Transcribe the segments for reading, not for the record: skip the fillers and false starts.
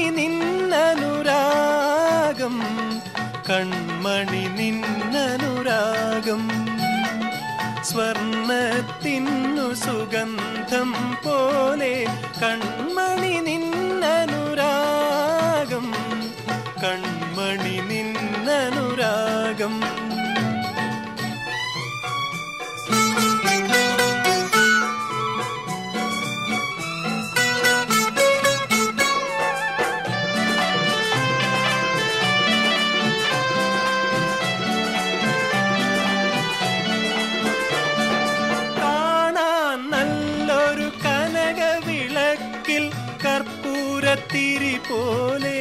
നിന്നനുരാഗം കൺമണി നിന്നനുരാഗം സ്വർണത്തിന്നു സുഗന്ധം പോലെ കൺമണി നിന്നനുരാഗം കൺമണി നിന്നനുരാഗം കർപ്പൂരത്തിരി പോലെ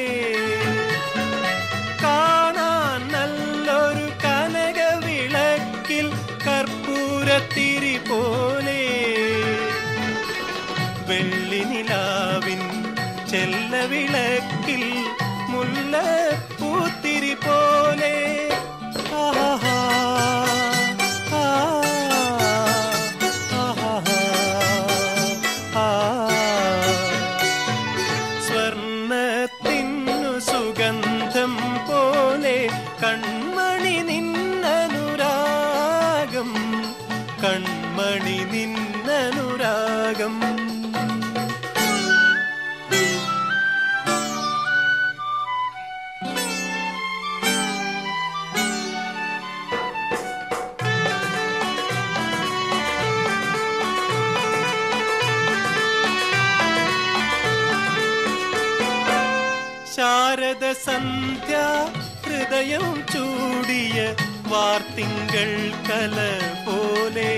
കാണാൻ നല്ലൊരു കനകവിളക്കിൽ കർപ്പൂരത്തിരി പോലെ വെള്ളിനിലാവിൻ ചെല്ലവിളക്കിൽ മുല്ലപ്പൂത്തിരി പോലെ സ്വർണത്തിന്നു സുഗന്ധം പോലെ കൺമണി നിന്നനുരാഗം കൺമണി നിന്നനുരാഗം ശാരദ സന്ധ്യ ഹൃദയം ചൂടിയ വാർത്തിങ്കൾ കല പോലെ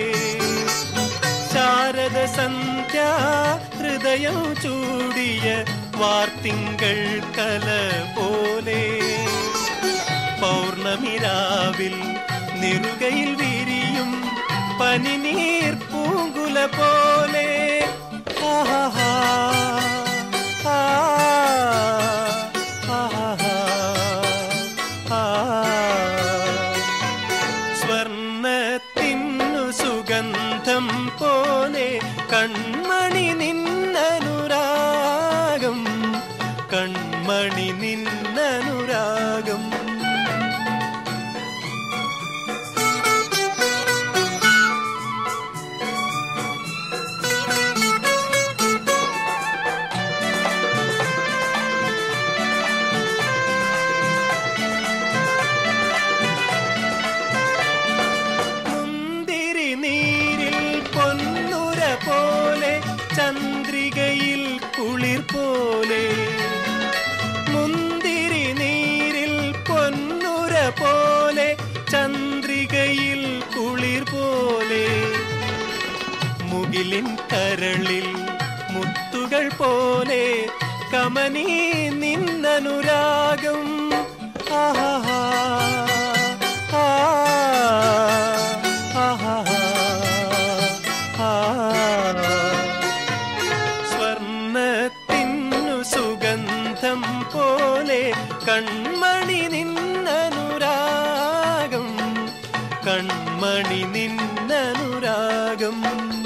ശാരദ സന്ധ്യ ഹൃദയം ചൂടിയ വാർത്തിങ്കൾ കല പോലെ പൗർണമിരാവിൽ നിറുകയിൽ വിരിയും പനിനീർ പൂങ്കുല പോലെ ആഹാ സ്വർണത്തിന്നു സുഗന്ധം പോലെ കൺമണി നിന്നനുരാഗം കൺമണി നിന്നനുരാഗം പോലെ ചന്ദ്രികയിൽ കുളിർ പോലെ മുന്തിരി നീരിൽ പൊന്നുര പോലെ ചന്ദ്രികയിൽ കുളിർ പോലെ മുകിലിൻ കരളിൽ മുത്തുകൾ പോലെ കമനീ നിന്നനുരാഗം ആഹാ സ്വർണത്തിന്നു സുഗന്ധം പോലെ കൺമണി നിന്നനുരാഗം കൺമണി നിന്നനുരാഗം